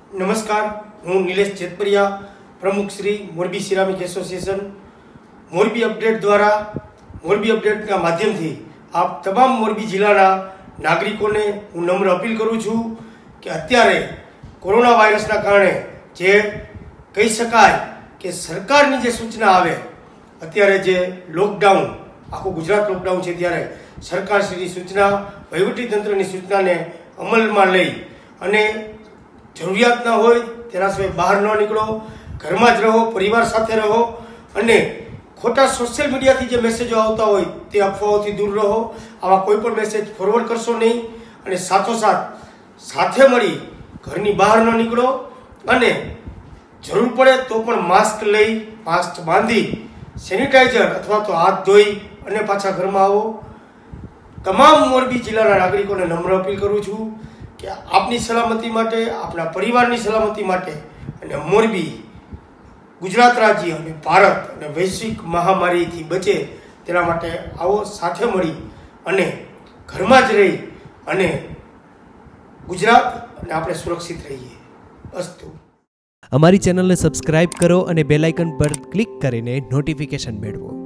નમસ્કાર, હું નિલેશ જેતપરિયા, પ્રમુખ Shri Morbi ceramic association. Morbi update દ્વારા મોરબી અપડેટના માધ્યમથી આપ તમામ મોરબી જિલ્લાના નાગરિકોને હું નમ્ર અપીલ કરું છું કે અત્યારે કોરોના વાયરસના કારણે જે કહી શકાય કે સરકારની જે સૂચના આવે, અત્યારે જે લોકડાઉન, આખું ગુજરાત લોકડાઉન છે, ત્યારે સરકારશ્રીની સૂચના, વહીવટીતંત્રની સૂચનાને અમલમાં લઈ અને જરૂરિયાત ના હોય તેના સિવાય બહાર ન નીકળો, ઘરમાં જ રહો, પરિવાર સાથે રહો અને ખોટા સોશિયલ મીડિયાથી જે મેસેજો આવતા હોય તે અફવાઓથી દૂર રહો. આવા કોઈ પણ મેસેજ ફોરવર્ડ કરશો નહીં અને સાથોસાથ સાથે મળી ઘરની બહાર ન નીકળો અને જરૂર પડે તો પણ માસ્ક લઈ, માસ્ક બાંધી, સેનિટાઈઝર અથવા તો હાથ ધોઈ અને પાછા ઘરમાં આવો. તમામ મોરબી જિલ્લાના નાગરિકોને નમ્ર અપીલ કરું છું કે આપની સલામતી માટે, આપણા પરિવારની સલામતી માટે અને મોરબી ગુજરાત રાજ્ય અને ભારત અને વૈશ્વિક મહામારીથી બચે તેના માટે આવો સાથે મળી અને ઘરમાં જ રહી અને ગુજરાત અને આપણે સુરક્ષિત રહીએ. અસ્તુ. અમારી ચેનલને સબસ્ક્રાઇબ કરો અને બેલ આઇકન પર ક્લિક કરીને નોટિફિકેશન મેળવો.